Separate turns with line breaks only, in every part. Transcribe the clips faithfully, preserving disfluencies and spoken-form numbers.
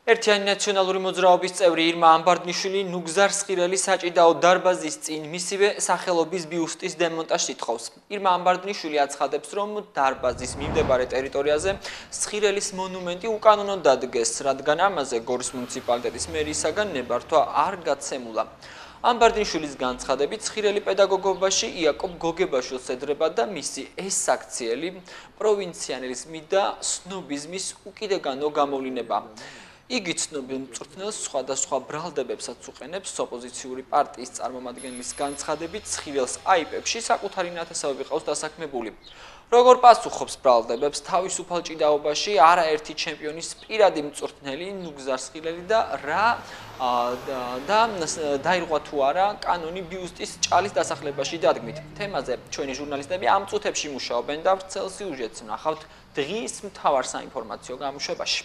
ერთიანი ნაციონალური მოძრაობის წევრი ირმა ამბარდნიშვილი ნუგზარ სხირელის საჭიდაო დარბაზის წინ მისივე სახელობის ბიუსტის დემონტაჟს ითხოვს. ირმა ამბარდნიშვილი აცხადებს, რომ დარბაზის მიმდებარე ტერიტორიაზე სხირელის მონუმენტი უკანონოდ დადგეს, რადგან ამაზე გორის მუნიციპალიტეტის მერიისაგან ნებართვა არ გაცემულა. ამბარდნიშვილის განცხადებით, სხირელი პედაგოგობაში იაკობ გოგებაშვილს ედრება და მისი ეს საქციელი პროვინციანელის მით და სნობიზმის უკიდეგანო გამოვლინება. იგი ცნობილ მწვრთნელს სხვადასხვა ბრალდებებსაც უყენებს. ოპოზიციური პარტიის წარმომადგენლის განცხადებით, სხირელს აიპებში საკუთარი ნათესავები ყავს დასაქმებული. როგორ პასუხობს ბრალდებებს თავისუფალ ჭიდაობაში არაერთი ჩემპიონის პირადი მწვრთნელი ნუგზარ სხირელი და რა და დაირღვა თუ არა კანონი ბიუსტის ჭალის დასახლებაში დადგმით. თემაზე ჩვენი ჟურნალისტები ამ წუთებში მუშაობენ და ვრცელ სიუჟეტს ვნახავთ დღის მთავარ საინფორმაციო გამოშვებაში.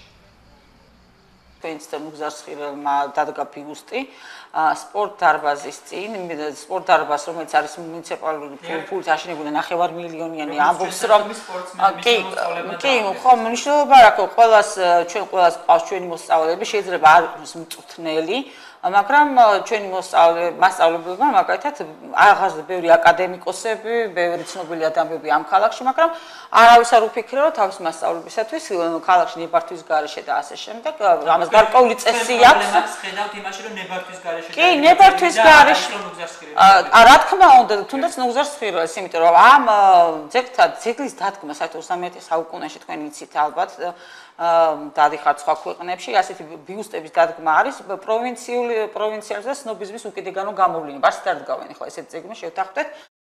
ნუგზარ სხირელმა დადგა ბიუსტი სპორტ დარბაზის წინ, სპორტ დარბაზს, რომელიც არის მუნიციპალური ფულით აშენებული ნახევარ მილიონიანი, ამბობს, რომ კი, კი, ხო, მნიშვნელობა რა აქვს, ყველას ჩვენ ყველას ყავს ჩვენი მოსწავლეები, შეიძლება არ იყოს მწვრთნელი, მაგრამ ჩვენი მასწავლებლებმა მაგალითად აღარს ბევრი აკადემიკოსები, ბევრი ცნობილი ადამიანები ამ ქალაქში, მაგრამ არავის არ უფიქრა, რომ თავის მასწავლებისათვის ქალაქში ნებართვის გარეშე და ასე შემდეგ, ამას გარკვეული წესი აქვს.
ხედავთ იმაში, რომ ნებართვის გარეშე
კი, ნებართვის გარეშე. რა თქმა უნდა, თუნდაც ნუგზარ სხირელს, იმიტომ რომ ამ ძეგლთან ძეგლის დადგმა საერთოდ ოცდამეერთე საუკუნეში თქვენ იცით ალბათ დადიხართ სხვა ქვეყნებში, ასეთი ბიუსტების დადგმა არის პროვინციული პროვინციალიზმის და სნობიზმის უკიდეგანო გამოვლენა. ასე დადგავენ ახლა ესეთი ძეგლი შევთანხმდეთ.